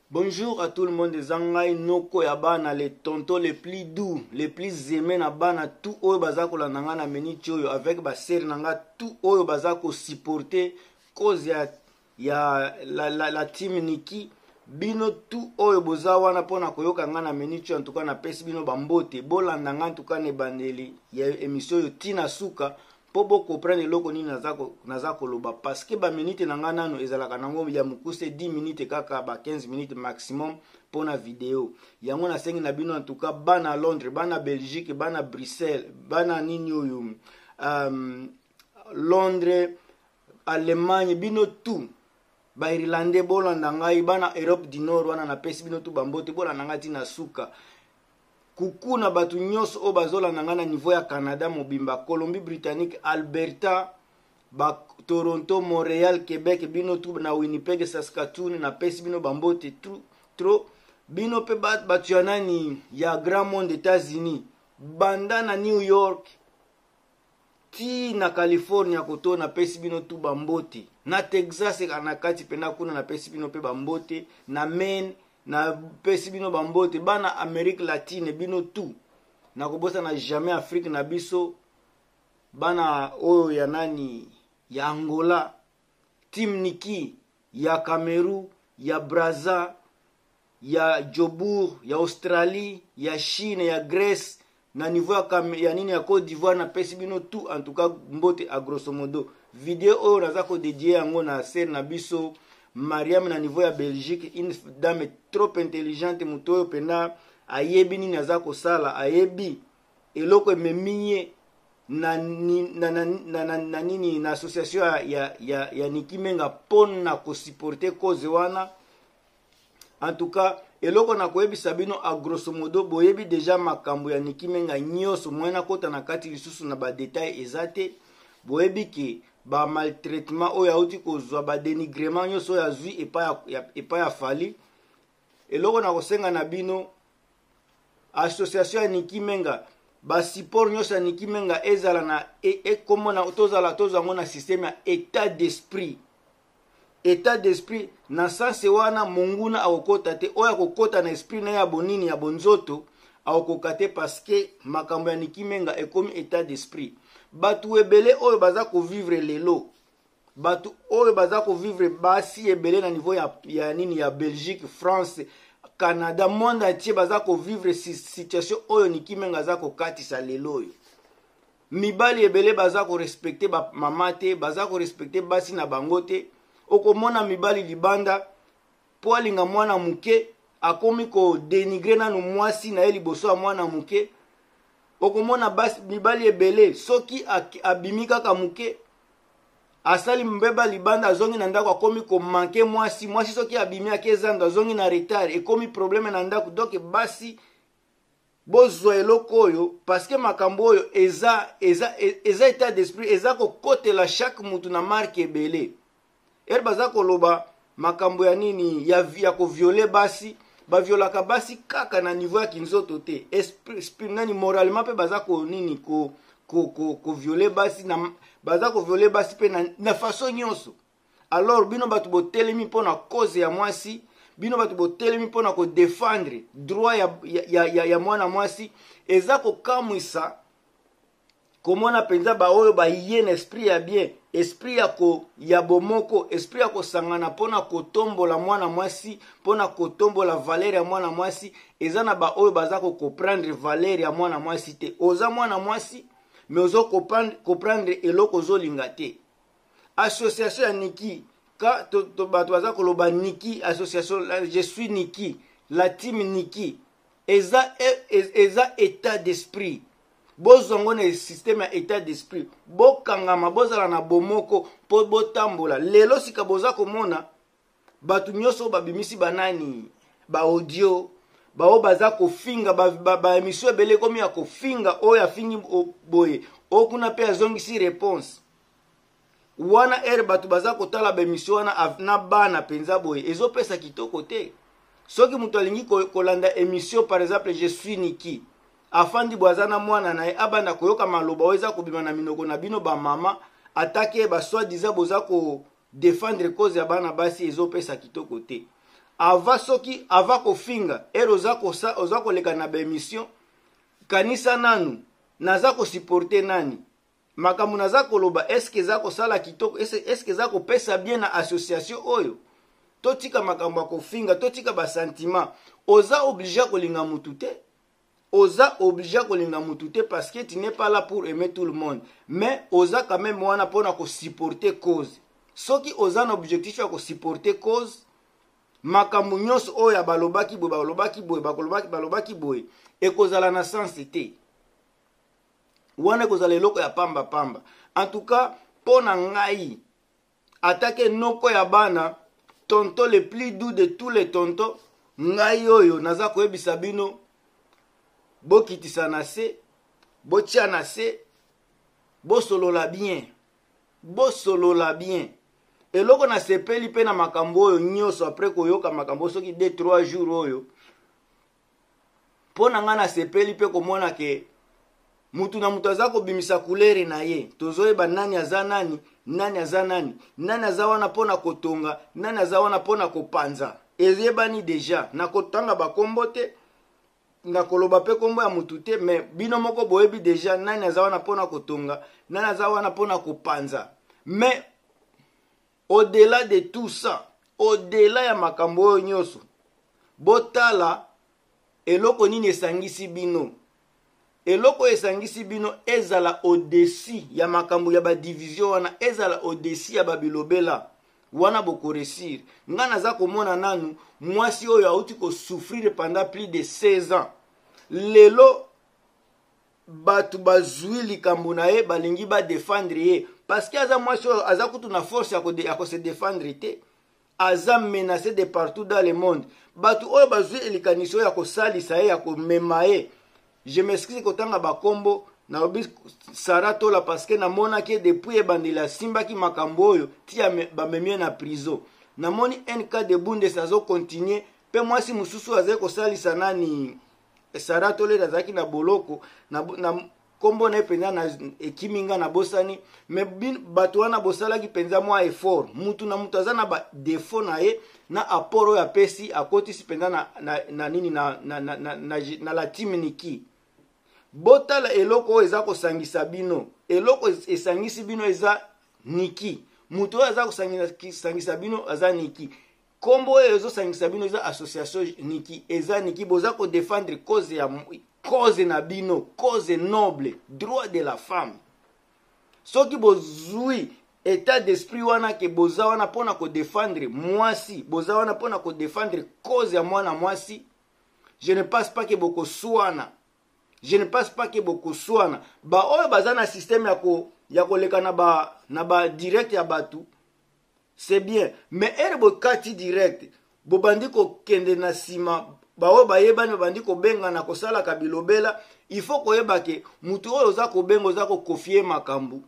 Bonjour à tout le monde, Zangai Noko ya bana, les tontons les plus doux, les plus aimés na bana, tout oyo bazako la nanga na meni choyo avec ba seri nanga, tout oyo bazako supporter cause la team Niki, bino tout oyo boza wana pona koyoka nga na meni choyo, en tout cas na pesi bino bambote, bolanda nga en tout cas ne bandeli, ya émission yo tina suka, po bo comprendre loko nini nazako loba parce que ba minute nanga nano ezalaka nango ya mukuse 10 minutes kaka ba 15 minutes maximum pona vidéo yango na sengi na bino en tout cas bana Londres, bana Belgique, bana Bruxelles, bana nini oyo Londres, Allemagne, bino tout ba Irlandais bolanda ngai, bana Europe du Nord wana na pesi bino tout bambote bolanda ngai tina suka. Coucou na batu nyonso o bazola na ngana niveau ya Canada mobimba, Colombie Britannique, Alberta, Toronto, Montréal, Québec, bino tout na Winnipeg, Saskatoon na pesi bino bambote trop bino pe batu ya nani ya Grand Monde États-Unis, banda na New York ti na California koto na pesi bino tout bambote, na Texas na kati pena kuna na pesi bino pe bambote, na Maine na pesi bino bambote, bana Amérique latine bino tout na kobosa na jamais Afrique na biso, bana oyo ya nani ya Angola, Team Niki ya Cameroun, ya Brazza, ya Jobourg, ya Australie, ya Chine, ya Grèce, na niveau ya nini ya Côte d'Ivoire na pesi bino tout en tout cas mbote a grosso modo. Video oyo naza ko dédié yango na sere na biso Mariam na niveau ya Belgique, une dame trop intelligente, mutoyo pena ayebi nini aza kosala, ayebi eloko ememinye na nini na association ya Niki Menga pona ko supporter cause wana. En tout cas eloko na koyebisa bino a grosso modo boyebi déjà makambo ya Niki Menga nyonso mwena kota na kati lisusu na ba détail ezate, boyebi ke ba maltraitement oyo auti kozwa ba dénigrement nyonso ya zwi epa ya fali. Eloko na kosenga na bino association ya Niki Menga ba support nyonso ya Niki Menga ezala na komona tozala ngo na système ya état d'esprit na sanse wana monguna akokota te, oyo akokota na esprit na ya bonini ya bonzoto akokoka te parce que makambo ya Niki Menga ekomi état d'esprit. Batu ebele oyo baza ko vivre lelo, batu oyo baza ko vivre basi ebele na niveau ya nini ya Belgique, France, Canada, monde entier baza ko vivre situation oyo Niki Menga za ko katisa lelo oyo. Mibali ebele baza ko respecter ba mama te, baza ko respecter basi na bango te. Okomona mibali libanda po alinga mwana muke akomi ko dénigrer nanu mwasi na eli boso mwana muke. Okomona basi mibali ebele soki abimi kaka muke asali mbeba libanda azongi na ndako akomi ko manke mwasi soki abimi akezanga azongi na retard ekomi problème na ndako. Donc basi bozwa eloko oyo parce que makambo oyo eza état d'esprit eza ko kotela chaque mutu na marque ebele. Baza koloba makambo ya nini ya ko violer basi, ba violaka basi kaka na niveau ya kinzoto te. Esprit nani moralement pe baza ko nini ko violer basi na baza ko violer basi pe na façon nyonso. Alors bino batu botelemi pona cause ya mwasi, bino batu botelemi pona ko défendre droit ya mwana mwasi, eza ko kamwisa komona penza ba oyo ba yene esprit ya bien, esprit ya bomoko, esprit ya kosangana pona kotombola mwana mwasi, pona kotombola valeur ya mwana mwasi. Eza na ba oyo baza ko comprendre valeur ya mwana mwasi te. Oza mwana mwasi mais ozo comprendre eloko zolinga te. Association ya Niki ka to bato baza koloba Niki association je suis Niki, la team Niki eza état d'esprit. Bozongo na système ya état d'esprit, bokangama bozala na bomoko po botambola. Lelo sika boza komona batu nyonso babimisi banani ba audio bao baza kofinga ba émission ebele komi ya kofinga oyo afingi boye okuna pe azongisi réponse wana batu baza kotala ba émission wana na bana penza boye ezopesa kitoko te. Soki mutu alingi kolanda émission par exemple je suis Niki afandi bwazana mwana na abanda koyoka maloba weza kobima na minoko na bino ba mama atake ba soi disant boza ko défendre cause ya bana basi ezopesa kitoko te. ava soki ava kofinga ero oza koleka na baémission kanisa nanu naza kosupporte nani makambo naza koloba eske eza kosala kitoko eske eza kopesa bien na association oyo totika makambo ya kofinga totika basentiment oza oblige kolinga mutu te oza oblige kolinga mutu te parce que tu n'es pas là pour aimer tout le monde mais oza quand même wana mpona kosupporte cause soki oza na objectif ya kosupporte cause makambo nyonso oyo balobaki boye ekozala na sens te wana ekozala eloko ya pamba pamba. En tout cas mpona ngai atake noko ya bana tonto le plus doux de tous les tontos ngai oyo naza koyebisa bino bokitisa na se botia na se bosolola bien eloko na sepeli pe na makambo oyo nyonso apres koyoka makambo soki 2-3 jours oyo mpona nga na sepeli pe komona ke mutu na mutu aza kobimisa kulere na ye tozoyeba nani aza nani nani aza wana mpona kotonga nani aza wana mpona kopanza eyebani deja na kotanga bakombo te na koloba pe kombo ya mutu te me bino moko boyebi deja nani aza wana mpona kotonga nani aza wana mpona kopanza. Mais au-delà de tout ça, au-delà ya makambo oyo nyonso botala eloko nini esangisi bino eloko esangisi bino ezala au-dessus ya makambo ya badivision wana ezala au-dessus ya babilobela wana bokoresir nga naza komona nanu mwasi oyo auti kosouffrir pendant plus de 16 ans lelo batu bazwi likambo na ye balingi badefendre ye parce que aza mwasi oyo aza kutu na force ya kose defendre te aza menacé de partout dans le monde batu oyo bazwi elikaniso ya kosalisa ye ya komema ye. Je m'excuse kotanga bakombo na obi Sara Tola parce que namona ke depuis ebandela simbaki makambo oyo tia bamemie na prison namoni un cas de bunde sazo continuer pe mwasi mususu azaye kosalisa nani Sara Tola azaki na boloko na kombo na penza na ekiminga na bosani me bato wana bosalaki penza mwa effort mutu na mutu aza na ba défaut na ye na aporo ya pesi akotisi penza na nini na la team niki botala eloko oyo eza kosangisa bino eloko esangisi bino eza niki mutu oyo aza kosangisa bino aza niki kombo oyo ezosangisa bino eza association niki eza niki boza kodefendre cause na bino cause noble droit de la femme soki bozwi état d'esprit wana ke boza wana mpona kodefendre mwasi boza wana mpona kodefendre cause ya mwana mwasi je ne pense pas ke bokoswana ba oyo baza na système ya koleka na ba direct ya batu c'est bien mais ere bokati direct bobandi kokende na sima baoyo bayebani bandi kobenga na kosala kabilobela il faut koyeba ke mutu oyo oza kobenga oza kokofie makambo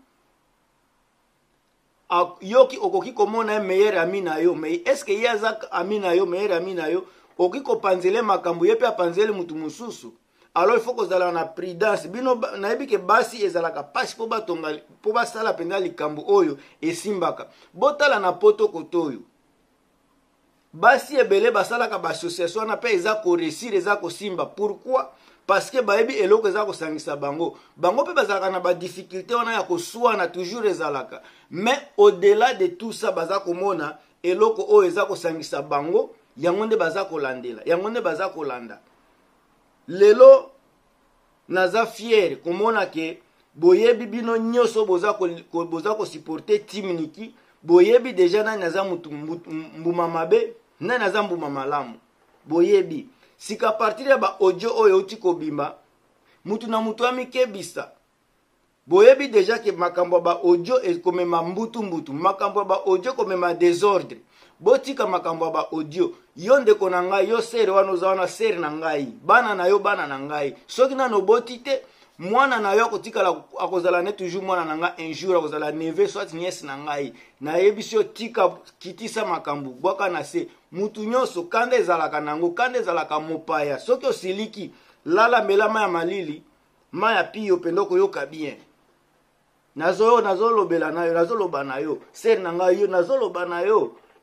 yoki okoki komona ye meilleur ami na yo mais est-ce que ye aza ami na yo meilleur ami na yo okoki kopanzele makambo ye pe apanzele mutu mususu alors il faut kozala na prudence bino nayebi ke basi ezalaka pasi po basala penza likambo oyo esimbaka botala na poto kotoyo basi ebele basalaka baassociation wana mpe eza koresir eza kosimba pourquoi parce que bayebi eloko eza kosangisa bango mpe bazalaka na badifficulté wana ya koswana toujours ezalaka mais au-delà de tout ça baza komona eloko oyo eza kosangisa bango yango nde baza kolandela yango nde baza kolanda lelo naza fier komona ke boyebi bino nyonso boza kosupporte team niki boyebi deja nani aza mbuma mabe nani aza mbuma malamu boyebi sika partir ya ba audio oyo uti kobimba mutu na mutu amikebisa boyebi deja ke makambo ya ba audio ekomema mbutu makambo ya ba audio komema désordre botika makambo ya ba audio yo ndeko na ngai yo sere wana oza wana sere na ngai bana na yo bana na ngai soki nano boti te mwana na yo akotikala akozala ne toujours mwana na ngai un jour akozala neve soit nièce na ngai nayebisi yo tika kitisa makambo bwaka na se mutu nyonso kanda ezalaka nango kanda ezalaka mopaya soki osiliki lala mela ma ya malili ma ya piyo pendo koyoka bien nazolobela na yo nazoloba na yo sere na ngai yo nazoloba na yo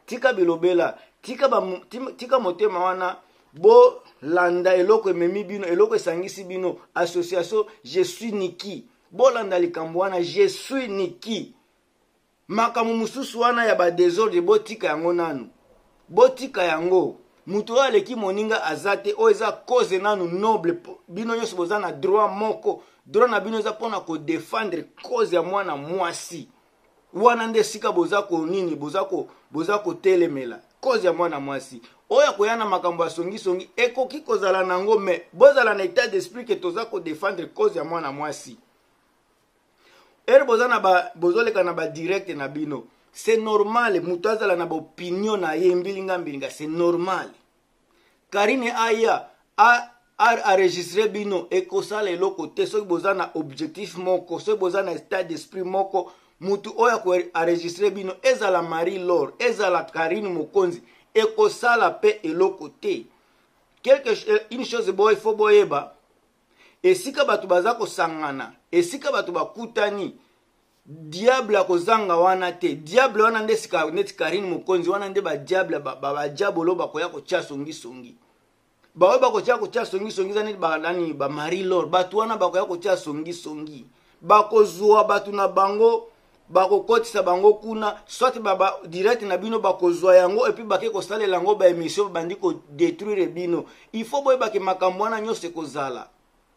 tika bilobela, tika motema wana, bo landa eloko ememi bino, eloko esangisi bino, association je suis Niki, bo landa likambo wana je suis Niki. Makamu mususu wana ya ba désordre bo tika yango nanu, bo tika yango. Mutu aleki moninga azate o eza cause nanu noble, bino nyonso boza na droit moko, droit na bino eza pona ko défendre cause ya mwana mwasi. Wana nde sika boza ko nini, boza ko telemela cause ya mwana mwasi. Oya koyana makambo ya songi ekoki kozala nango, me bozala na état d'esprit que toza ko défendre cause ya mwana mwasi. Boza na bozoleka na ba direct na bino. C'est normal, mutu azala na ba opinion na ye mbilinga, c'est normal. Karine aya a enregistré bino ekosala eloko te soki boza na objectif moko, soki boza na état d'esprit moko, mutu oya ko enregistré bino ezala Marie Laure, ezala Karine Mokonzi, ekosala pe eloko te. Une chose boy faut boyeba, esika batu baza ko sangana, esika batu bakutani, diable akozanga wana te. Diable wana nde sika neti Karine Mokonzi wana nde ba diable ba diabolo bakoya ko tia songi. Bawe bakoya ko tia songi zani ba Marie Laure, batu wana bakoya ko tia songi. Bakozwa batu na bango, bakokotisa bango kuna, soit baba direct na bino bakozwa yango et puis bake ko salela yango ba émission bandi ko détruire bino. Il faut boye bake makambo wana nyose kozala.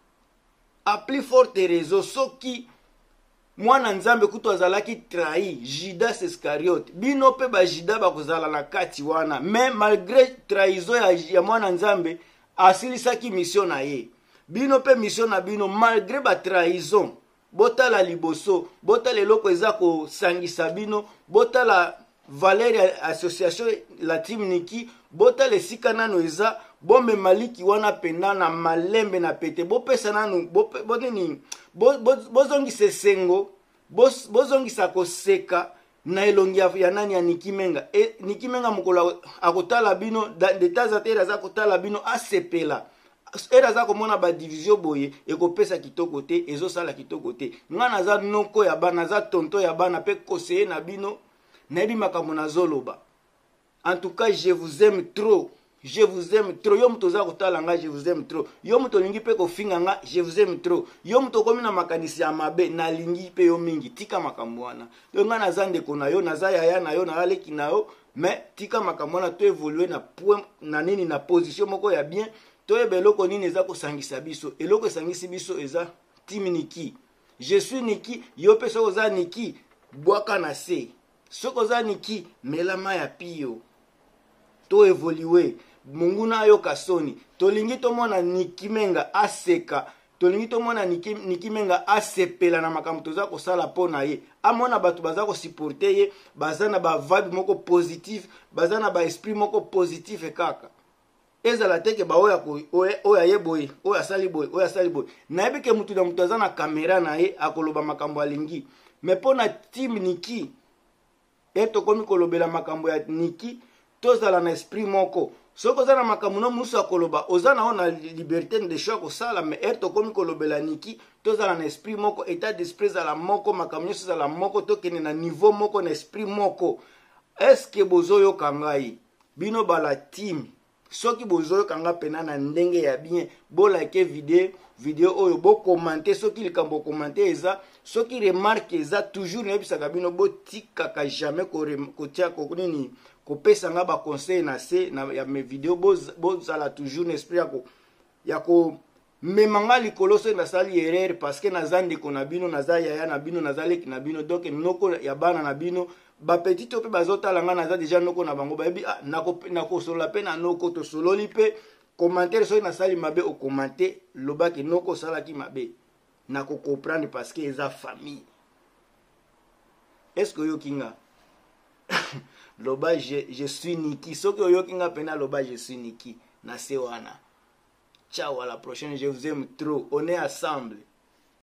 A plus forte raison soki mwana nzambe kuto azalaki trahi Judas Iscariote, bino pe ba Judas bakozala na kati wana, mais malgré trahison ya mwana nzambe asilisaki mission na ye. Bino pe mission na bino malgré ba trahison, botala liboso, botala eloko eza ko sangisa bino, botala Valérie association la team Niki, botala esika nano eza bombe maliki wana penda na malembe na pete, bopesa nanu boneni bozongi sesengo, bozongi sakoseka na elongi ya nani ya Niki Menga. Niki Menga mukolo akotala bino de tazatera za kotala bino asepela. Era za komona ba division boye ekopesa kitoko te, ezosala kitoko te. Ngana za noko ya bana, za tonto ya bana pe conseiller na bino na ebi makambo na zoloba. En tout cas, je vous aime trop. Je vous aime trop. Yo muto za kotala nga je vous aime trop. Yo muto lingi pe kofinga nga je vous aime trop. Yo muto komi na makanisi ya mabe na lingi pe yo mingi. Tika makambo wana. Yo nga na zande kona yo, na za yaya na yo, na aleki na yo, mais tika makambo wana to évoluer na point na nini na position moko ya bien. To ebeloko nini eza ko sangisa biso. Eloko sangisi biso eza team Niki. Je suis Niki, yo pe so za Niki, bwaka na se. Soko za Niki, melama ya piyo. To évoluer. Munguna yo kasoni. Tolingi to mona Niki Menga aseka. Tolingi to mona Niki Menga asepela na makambo toza ko sala pona ye. Amona batu baza ko supporter ye, bazana ba vibe moko positif, bazana ba esprit moko positif e kaka. Ezala teke ba oya ye boy, oya sali boy. Na ebike mutu na mutu azana kamera na ye akoloba makambo alingi. Mais pona team Niki, eto komi kolobela makambo ya Niki, tozala na esprit moko. Soko zana makambo no musu akoloba, ozana ona liberté de choix ko sala, mais eto komi kolobela Niki, tozala na esprit moko, état d'esprit za la moko, makambo nyonso za la moko, tokene na niveau moko na esprit moko. Est-ce que bozoyo kangai? Bino bala team. Soki bozoyo kanga pena na ndenge ya bien, bo like video oyo, bo commenter, soki likambo commenter eza, soki remarque eza, toujours nebisaka bino bo tikaka jamais ko tia ko nini ko pesa nga ba conseil na se na ya mes vidéos, bo zala toujours n'esprit ya ko memanga likolo so na sali erreur parce que nazande ko na bino, naza yaya na bino, nazaleki na bino, donc noko ya bana na bino ba petit to pe bazotala nga naza déjà noko na bango bayebi nako solo pe na noko to sololi pe commentaire so na sali mabe o commenter lobaki noko sala ki mabe nako comprendre parce que eza famille. Est-ce que yo kinga loba je suis Niki, soki yo kinga pena loba je suis Niki na se wana. Ciao, à la prochaine, je vous aime trop, on est ensemble.